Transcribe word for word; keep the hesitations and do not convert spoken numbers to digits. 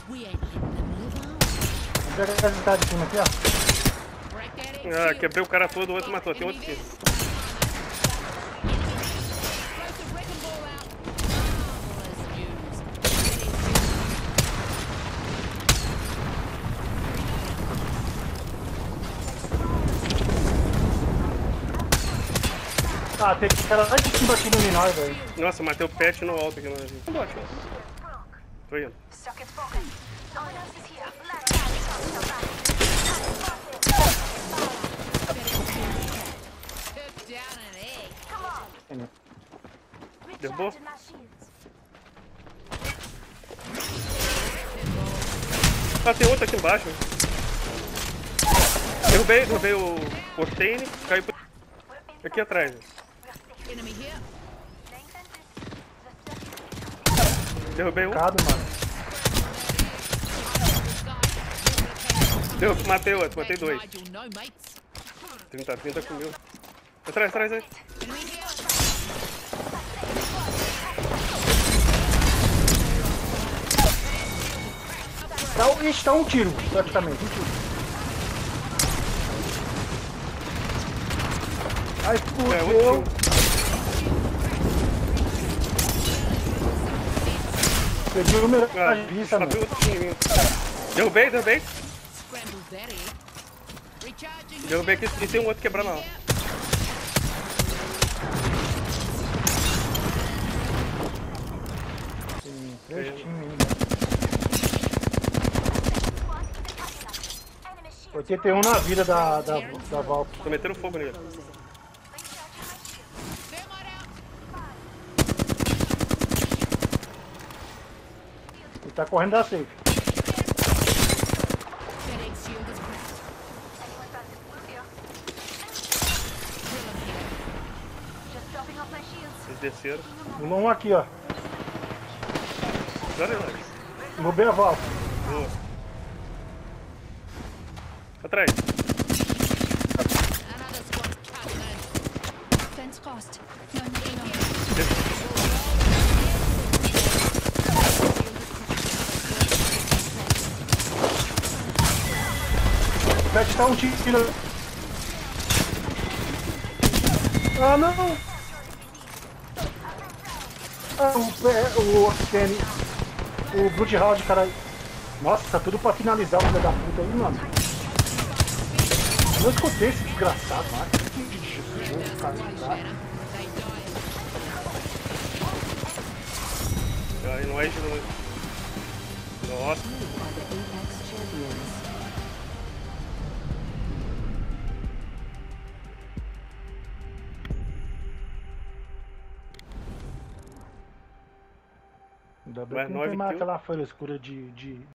Pega essa cara de cima aqui, ó. Ah, quebrei o cara todo, o outro matou. Tem outro aqui. Ah, tem cara lá de cima aqui no Minói, velho. Nossa, matei o pet no alto aqui. No bot. Tô indo. Derrubou? Ah, tem outro aqui embaixo. Derrubei, derrubei o Octane, caiu aqui atrás. Derrubei um. Cado, mano. Derrubei, matei outro, matei dois. trinta, trinta comigo. Atrás, atrás, atrás. Tá, ixi, tá um tiro, praticamente, um tiro. Ai, É, fudeu. outro. Perdi o número Ah, de vista, matei mano. outro pequenininho. Derrubei, derrubei. Derrubei aqui e tem um outro quebrando lá. Tem três times ainda. oitenta e um na vida da, da, da Valk. Tô metendo fogo nele. Ele tá correndo da safe. Eles desceram. Pulou um aqui, ó. Olha lá. Roubei a Valk. Boa. Atrás. O pet tá um tiro. Ah, não! Ah, o, pé- o Octane. O Bloodhound, cara. Nossa, tudo pra finalizar o filho da puta aí, mano. Eu escutei esse desgraçado, mano. Que jogo, cara. Aí não é de novo. Nossa. Ainda bem Mais que não nove tem mais kills. aquela frescura de, de